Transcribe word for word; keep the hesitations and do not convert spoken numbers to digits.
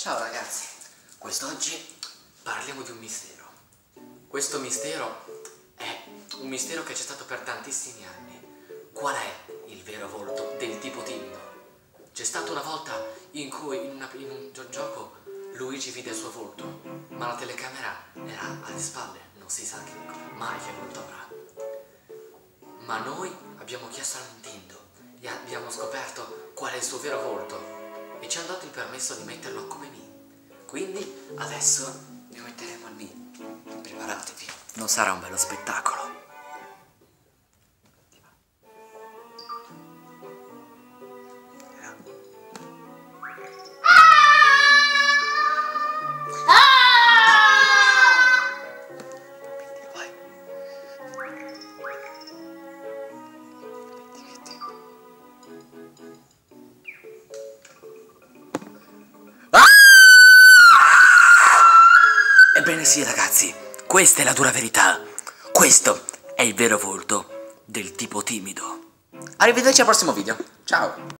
Ciao ragazzi, quest'oggi parliamo di un mistero. Questo mistero è un mistero che c'è stato per tantissimi anni. Qual è il vero volto del tipo timido? C'è stata una volta in cui in, una, in un gio gioco Luigi vide il suo volto, ma la telecamera era alle spalle, non si sa che, mai che volto avrà. Ma noi abbiamo chiesto a Nintendo e abbiamo scoperto qual è il suo vero volto e ci hanno dato il permesso di metterlo come me. Quindi adesso lo metteremo al me. Preparatevi, non sarà un bello spettacolo. Ebbene sì ragazzi, questa è la dura verità. Questo è il vero volto del tipo timido. Arrivederci al prossimo video. Ciao.